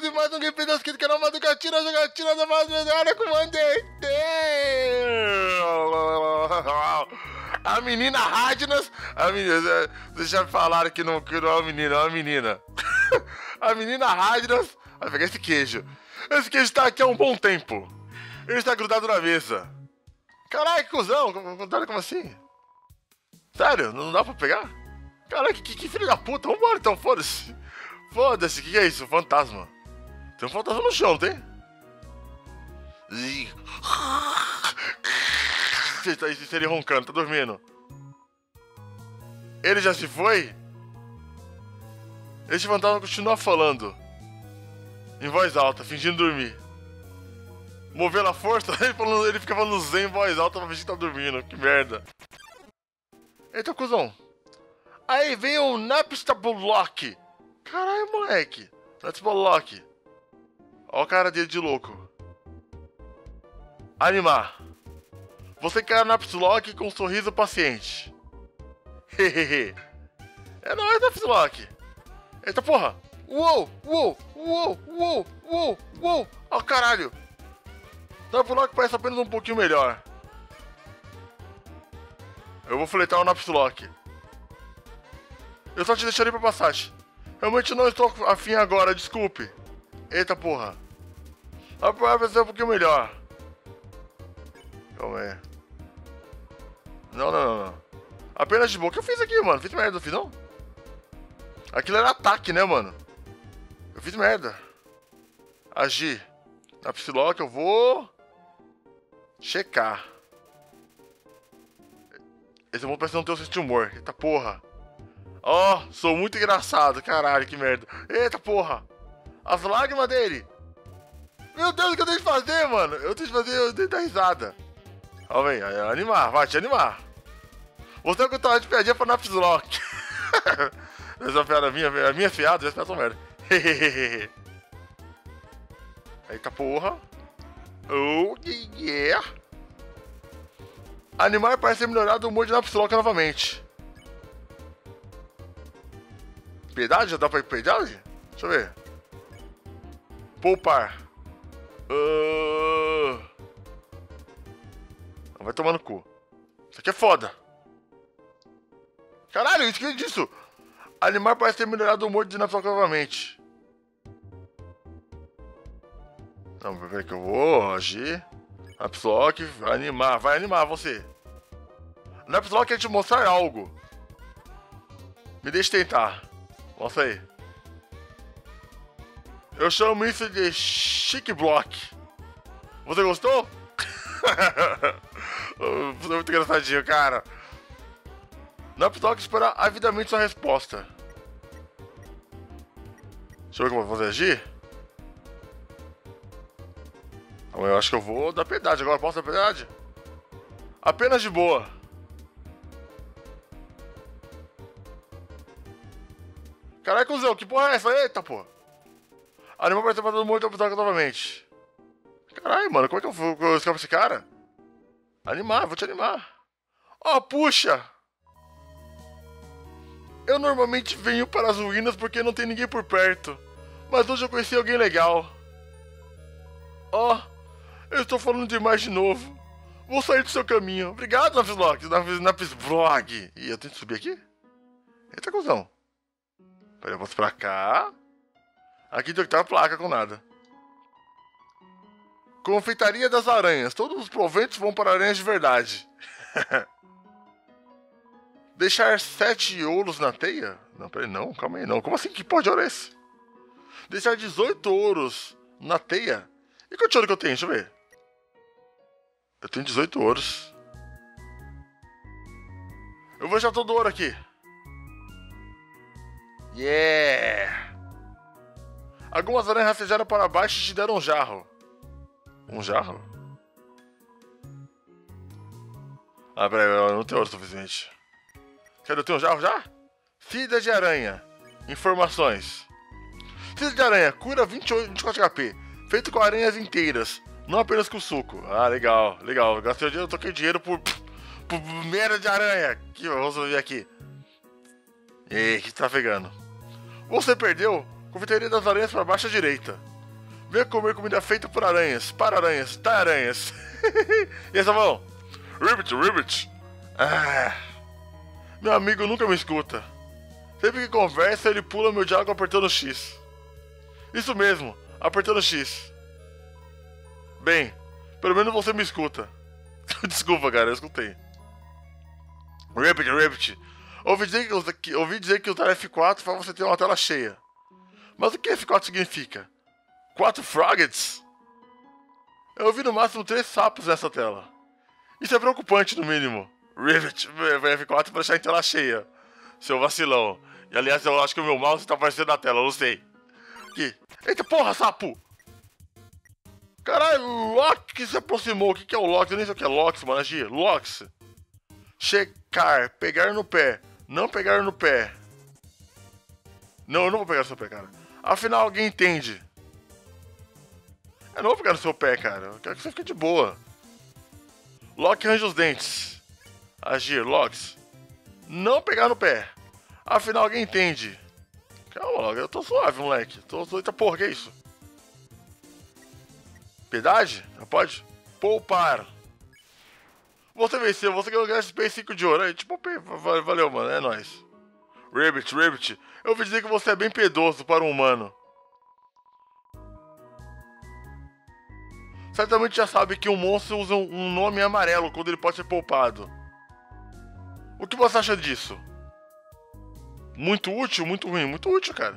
de mais um gameplay das que canal Maducatina, jogatina da madrugada com Comandante. A menina Radnas, a menina, vocês já falaram que não é uma menina, é uma menina. A menina Radnas, vai pegar esse queijo. Esse queijo tá aqui há um bom tempo. Ele está grudado na mesa. Caralho, que cuzão, como assim? Sério, não dá pra pegar? Caralho, que filho da puta, vambora então, foda-se. Foda-se, o que é isso? Fantasma. Tem um fantasma no chão, tem? Ele roncando, tá dormindo. Ele já se foi? Esse fantasma continua falando. Em voz alta, fingindo dormir. Movendo a força, ele fica falando zen em voz alta pra fingir que tá dormindo. Que merda. Eita, cuzão. Aí vem o Napstablock. Caralho, moleque. Napstablock. Ó a cara dele de louco. Animar. Você quer Napstablock com um sorriso paciente. Hehehe. É nóis, Napstablock. Eita porra. Uou, uou, uou, uou, uou, uou. Ó caralho. Napstablock parece apenas um pouquinho melhor. Eu vou fletar o Napstablock. Eu só te deixarei pra passagem. Realmente não estou afim agora, desculpe. Eita porra. A prova vai ser um pouquinho melhor. Calma aí. Não. Apenas de boa. O que eu fiz aqui, mano? Fiz merda, não fiz não? Aquilo era ataque, né, mano? Eu fiz merda. Agir. Napstablock, eu vou... checar. Esse bom parece não ter um senso de humor. Eita porra. Ó, sou muito engraçado. Caralho, que merda. Eita porra. As lágrimas dele. Meu Deus, o que eu tenho que fazer, mano? Eu tenho que dar risada. Ó, vem, animar, vai te animar. Você é o que eu tava de piadinha pra Napstablock. Essa piada a minha fiada, essa piada merda. Eita porra. Oh, yeah. Animar parece ter melhorado o humor de Napstablock novamente. Piedade? Já dá pra ir piedade? Deixa eu ver. Poupar. Vai tomar no cu. Isso aqui é foda. Caralho, isso que é disso? Animar parece ter melhorado o humor de Napstablock novamente. Não, peraí que eu vou agir. Napstablock, animar. Vai animar você. Napstablock quer te mostrar algo. Me deixe tentar. Mostra aí. Eu chamo isso de Chic Block. Você gostou? Você é muito engraçadinho, cara. Napstablock espera avidamente sua resposta. Deixa eu ver como eu vou fazer agir. Eu acho que eu vou dar piedade agora. Posso dar piedade? Apenas de boa. Caralho, cuzão, que porra é essa? Eita, porra. Animal vai ter matado muito Napstablock novamente. Caralho, mano, como é que eu escapo esse cara? Animar, vou te animar. Oh, puxa. Eu normalmente venho para as ruínas porque não tem ninguém por perto. Mas hoje eu conheci alguém legal. Oh, eu estou falando demais de novo. Vou sair do seu caminho. Obrigado, Napstablock. Ih, eu tenho que subir aqui? Eita, cuzão. Peraí, eu posso pra cá. Aqui tem que ter uma placa com nada. Confeitaria das aranhas. Todos os proventos vão para aranhas de verdade. Deixar 7 ouros na teia? Não, peraí, não, calma aí, não. Como assim? Que porra de ouro é esse? Deixar 18 ouros na teia? E quanto ouro que eu tenho? Deixa eu ver. Eu tenho 18 ouros. Eu vou deixar todo o ouro aqui. Yeah! Algumas aranhas rastejaram para baixo e te deram um jarro. Um jarro? Ah, peraí, eu não tenho ouro suficiente. Cadê? Eu tenho um jarro já? Fida de aranha. Informações. Fida de aranha. Cura 24 HP. Feito com aranhas inteiras. Não apenas com suco. Ah, legal, legal. Eu gastei o dinheiro, eu toquei dinheiro por merda de aranha. Que vamos ver aqui. Ei, que tá pegando? Você perdeu? Confeitaria das aranhas para baixo à direita. Venha comer comida feita por aranhas, para aranhas, tá aranhas. E essa mão? Ribbit, Ribbit. Ah, meu amigo nunca me escuta. Sempre que conversa, ele pula meu diálogo apertando X. Isso mesmo, apertando X. Bem, pelo menos você me escuta. Desculpa, cara, eu escutei. Ribbit, Ribbit. Ouvi dizer que usar F4 faz você ter uma tela cheia. Mas o que F4 significa? 4 Froggets? Eu ouvi no máximo 3 sapos nessa tela. Isso é preocupante, no mínimo. Ribbit, F4 pra deixar em tela cheia. Seu vacilão. E aliás, eu acho que o meu mouse tá aparecendo na tela, eu não sei. Aqui. Eita porra, sapo! Caralho, o Loki se aproximou. O que é o Loki? Eu nem sei o que é Loki, mano. Lox. Checar. Pegar no pé. Não pegar no pé. Não, eu não vou pegar no seu pé, cara. Afinal, alguém entende. Eu não vou pegar no seu pé, cara. Eu quero que você fique de boa. Loki arranja os dentes. Agir, Lox. Não pegar no pé. Afinal, alguém entende. Calma, Loki. Eu tô suave, moleque. Eita porra, que é isso? Piedade? Não pode? Poupar. Você venceu, você ganhou XP 5 de ouro. Aí, tipo, valeu, mano, é nóis. Ribbit, Ribbit, eu ouvi dizer que você é bem piedoso para um humano. Certamente já sabe que um monstro usa um nome amarelo quando ele pode ser poupado. O que você acha disso? Muito útil, muito ruim? Muito útil, cara.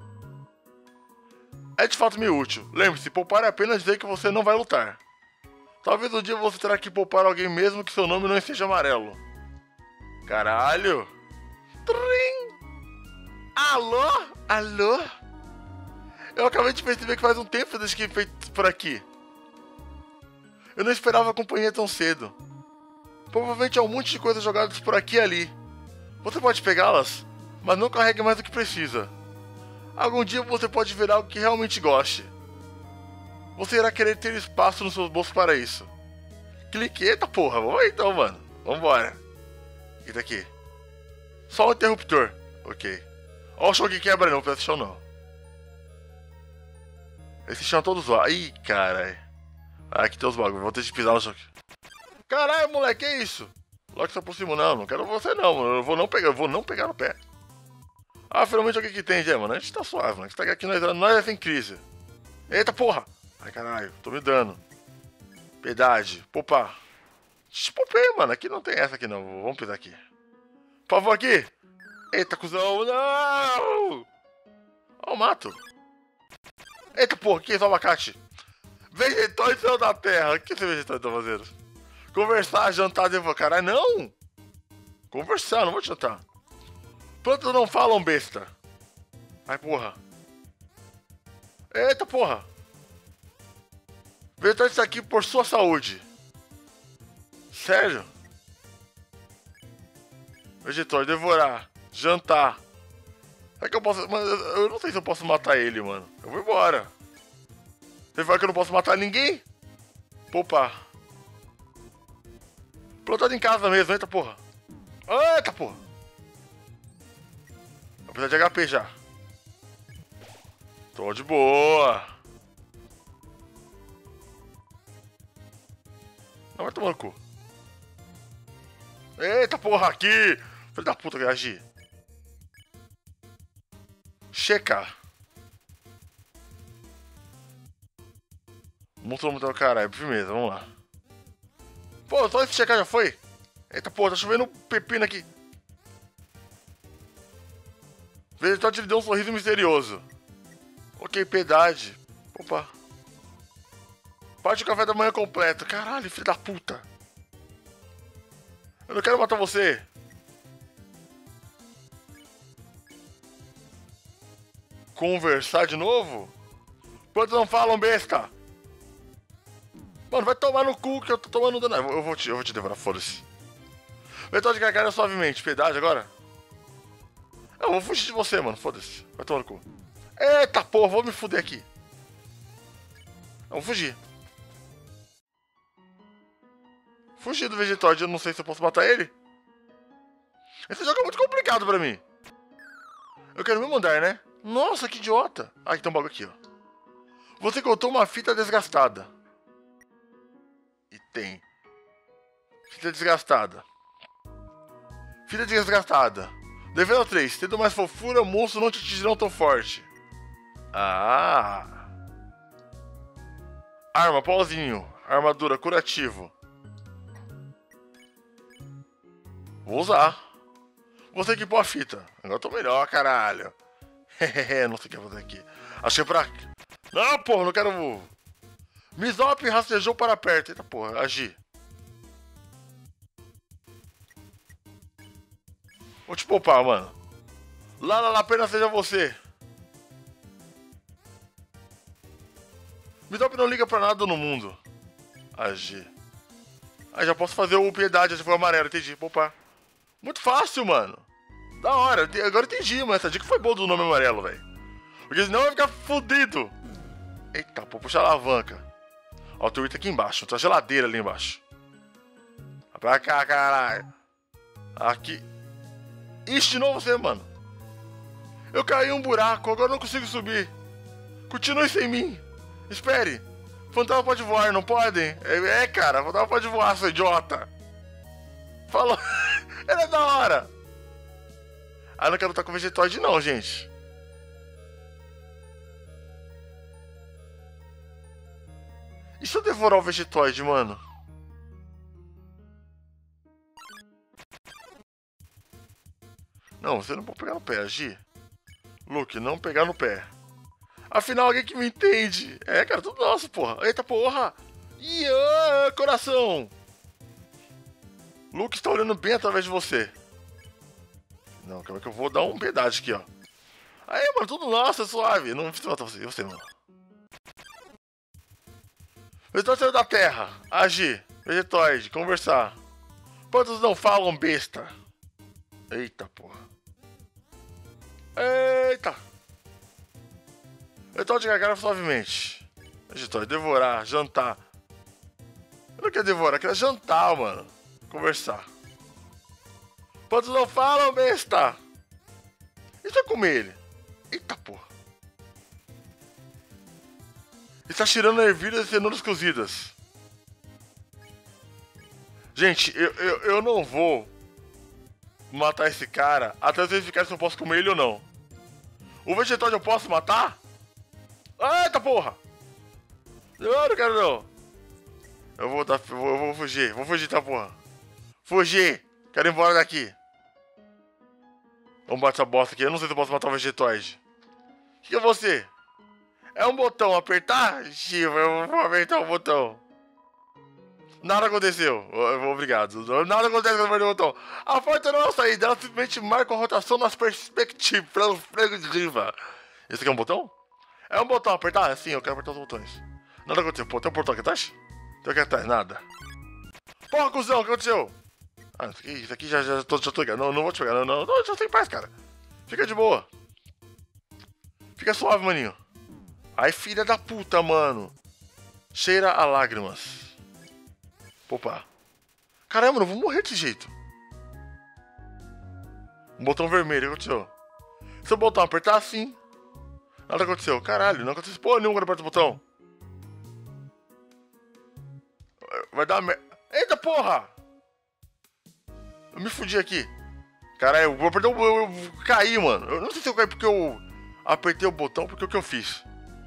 É de fato meio útil. Lembre-se, poupar é apenas dizer que você não vai lutar. Talvez um dia você terá que poupar alguém mesmo que seu nome não seja amarelo. Caralho! Trim! Alô? Alô? Eu acabei de perceber que faz um tempo desde que feito por aqui. Eu não esperava a companhia tão cedo. Provavelmente há um monte de coisas jogadas por aqui e ali. Você pode pegá-las, mas não carregue mais do que precisa. Algum dia você pode ver algo que realmente goste. Você irá querer ter espaço nos seus bolsos para isso. Clique, eita porra, vamos aí então, mano. Vambora. O que tá aqui? Só um interruptor. Ok. Ó o chão que quebra não, esse chão não. Esse chão é todo zoado. Ih, caralho. Ah, aqui tem os bagulhos, vou ter que pisar no chão aqui. Caralho, moleque, que é isso? Logo se aproxima, não quero você não, mano. Eu vou não pegar no pé. Ah, finalmente o que tem, Gê, mano? A gente tá suave, mano. A gente tá aqui, nós é sem crise. Eita porra! Ai, caralho, tô me dando. Piedade, poupar. Poupei, mano. Aqui não tem essa aqui, não. Vamos pisar aqui. Por favor, aqui. Eita, cuzão. Não! Ó o mato. Eita, porra. Que é esse abacate? Vegetões são da terra. O que esses vegetões estão fazendo? Conversar, jantar, devorar. Caralho, não! Conversar, não vou jantar. Plantas não falam, besta. Ai, porra. Eita, porra. Vegetões está aqui por sua saúde. Sério? Vegetões, devorar. Jantar. É que eu posso... Mas eu não sei se eu posso matar ele, mano. Eu vou embora. Você fala que eu não posso matar ninguém? Poupar. Plantado em casa mesmo, eita porra. Eita porra. Vou precisar de HP já. Tô de boa. Não, vai tomar no cu. Eita porra, aqui. Filho da puta que agir. Checar. Monstro muito caralho, firmeza, vamos lá. Pô, só esse checar já foi? Eita porra, tá chovendo pepino aqui. Vegetal te deu um sorriso misterioso. Ok, piedade. Opa. Parte do café da manhã completo. Caralho, filho da puta. Eu não quero matar você. Conversar de novo? Quantos não falam, besta? Mano, vai tomar no cu que eu tô tomando dano. Eu vou te devorar, foda-se. Vegetal de garganta suavemente. Piedade agora? Eu vou fugir de você, mano. Foda-se. Vai tomar no cu. Eita porra, vou me fuder aqui. Eu vou fugir. Fugir do Vegetal, eu não sei se eu posso matar ele. Esse jogo é muito complicado pra mim. Eu quero me mandar, né? Nossa, que idiota. Ah, aqui tem um bagulho aqui, ó. Você encontrou uma fita desgastada. E tem. Fita desgastada. Fita desgastada. Nível 3. Tendo mais fofura, monstros não te atingirão tão forte. Ah. Arma, pauzinho. Armadura, curativo. Vou usar. Você equipou a fita. Agora eu tô melhor, caralho. Não sei o que fazer aqui. Achei pra... Não, porra, não quero... Misop rastejou para perto. Eita, porra, agir. Vou te poupar, mano. Lá, apenas seja você. Misop não liga pra nada no mundo. Agir. Ah, já posso fazer o piedade, já foi amarelo, entendi. Poupar. Muito fácil, mano. Da hora, agora entendi, mano. Essa dica foi boa do nome amarelo, velho. Porque senão vai ficar fudido. Eita, pô, puxa a alavanca. Ó, o teu item aqui embaixo. Tem uma geladeira ali embaixo. Vai pra cá, caralho. Aqui. Ixi, de novo você, mano. Eu caí em um buraco, agora não consigo subir. Continue sem mim. Espere. Fantasma pode voar, não podem? É, cara, fantasma pode voar, seu idiota. Falou. Ele é da hora. Ah, não quero lutar com o Vegetoide não, gente. E se eu devorar o Vegetoide, mano? Não, você não pode pegar no pé, agir. Luke, não pegar no pé. Afinal, alguém que me entende. É, cara, tudo nosso, porra. Eita, porra. Ih, coração. Luke está olhando bem através de você. Não, calma que eu vou dar um pedaço aqui, ó. Aí, mano, tudo nosso, é suave. Não precisa matar você, você, mano. Vegetoide da terra. Agir. Vegetoide. Conversar. Quantos não falam besta? Eita, porra. Eita. Vegetoide gargara suavemente. Vegetoide, devorar, jantar. Eu não quero devorar, eu quero jantar, mano. Conversar. Quantos não falam besta? E se eu comer ele? Eita, porra. Está tirando ervilhas e cenouras cozidas. Gente, eu não vou matar esse cara até vocês verificarem se eu posso comer ele ou não. O Vegetoide eu posso matar? Eita, porra! Eu não quero não. Eu vou fugir. Vou fugir, tá, porra. Fugir! Quero ir embora daqui. Vamos bater essa bosta aqui. Eu não sei se eu posso matar o Vegetoide. O que é você? É um botão, apertar? Shiva, eu vou apertar o botão. Nada aconteceu. Obrigado. Nada acontece quando eu aperto o botão. A porta não é uma saída, ela simplesmente marca a rotação nas perspectivas. Esse aqui é um botão? É um botão, apertar? Sim, eu quero apertar os botões. Nada aconteceu. Pô, tem um portão aqui atrás? Tem aqui atrás, nada. Porra, cuzão, o que aconteceu? Ah, isso aqui já tô ligado. Não vou te pegar. Não, já tô em paz, cara. Fica de boa. Fica suave, maninho. Ai, filha da puta, mano. Cheira a lágrimas. Opa. Caramba, eu vou morrer desse jeito. Um botão vermelho, o que aconteceu? Se o botão apertar assim. Nada aconteceu. Caralho, não aconteceu porra nenhuma quando aperta o botão. Vai dar merda. Eita porra! Eu me fudi aqui. Caralho, eu vou perder eu caí, mano. Eu não sei se eu caí porque eu apertei o botão, porque o que eu fiz.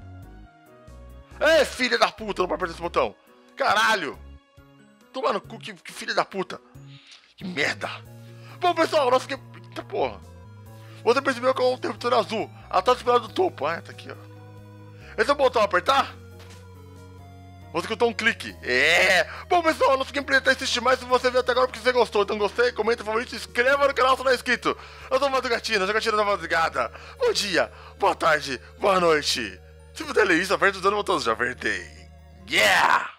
É, filha da puta, não pode apertar esse botão. Caralho! Toma no cu, que filha da puta. Que merda. Bom, pessoal, nossa, que... Eita porra. Você percebeu que é um interruptor azul. Atrás do topo. Ah, tá aqui, ó. Esse é o botão apertar? Você escutou um clique. É! Bom, pessoal, nosso gameplay tá assistir mais. Se você viu até agora porque você gostou. Então gostei, comenta, favorito, se inscreva no canal se não é inscrito. Eu sou o Madrugatina, jogatina da madrugada. Bom dia, boa tarde, boa noite. Se puder ler isso, aperte os botões. Já apertei. Yeah!